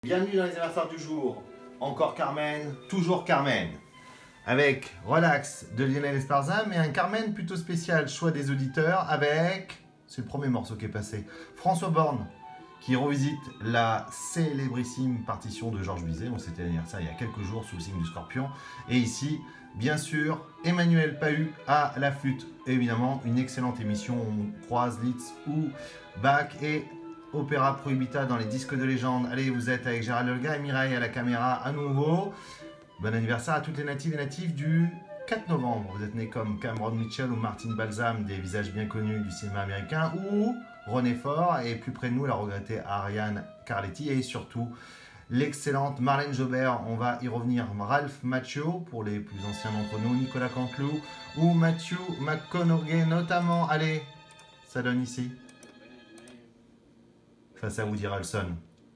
Bienvenue dans les anniversaires du jour. Encore Carmen, toujours Carmen. Avec Relax de Lionel Esparza, mais un Carmen plutôt spécial, choix des auditeurs, avec... C'est le premier morceau qui est passé. François Borne, qui revisite la célébrissime partition de Georges Bizet. On s'était anniversaire il y a quelques jours sous le signe du Scorpion. Et ici, bien sûr, Emmanuel Pahud à la flûte. Et évidemment, une excellente émission. On croise Liszt ou Bach et Opéra Prohibita dans les disques de légende. Allez, vous êtes avec Gérald Olga et Mireille à la caméra à nouveau. Bon anniversaire à toutes les natives et natifs du 4 novembre. Vous êtes nés comme Cameron Mitchell ou Martin Balsam, des visages bien connus du cinéma américain, ou René Faure, et plus près de nous, la regrettée Ariane Carletti, et surtout l'excellente Marlène Jobert. On va y revenir. Ralph Macchio, pour les plus anciens d'entre nous, Nicolas Canteloup, ou Matthew McConaughey notamment. Allez, ça donne ici. Face à Woody Harrelson.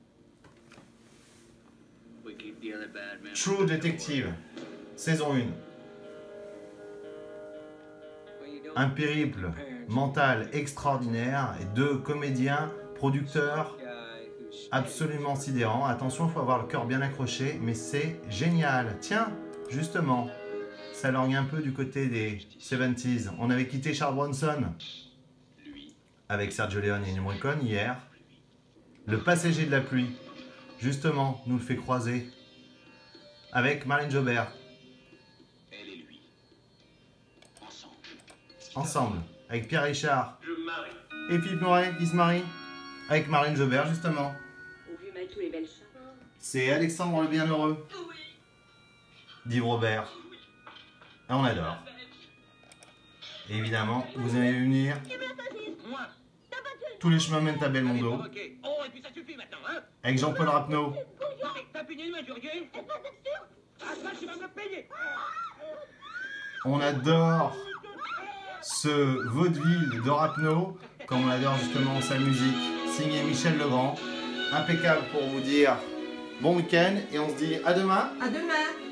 True Detective, saison 1. Un périple mental extraordinaire et deux comédiens, producteurs absolument sidérants. Attention, il faut avoir le cœur bien accroché, mais c'est génial. Tiens, justement, ça lorgne un peu du côté des 70s. On avait quitté Charles Bronson avec Sergio Leone et Ennio Morricone hier. Le passager de la pluie, justement, nous le fait croiser avec Marlène Jobert. Elle et lui. Ensemble, avec Pierre Richard. Et Philippe Noiret qui se marie avec Marlène Jobert, justement. C'est Alexandre le Bienheureux. d'Yves Robert. Ah, on adore. Et évidemment, vous allez venir. Tous les chemins mènent à Belmondo. Avec Jean-Paul Rapneau. On adore ce vaudeville de Rapneau, comme on adore justement sa musique, signé Michel Legrand. Impeccable pour vous dire bon week-end et on se dit à demain. À demain.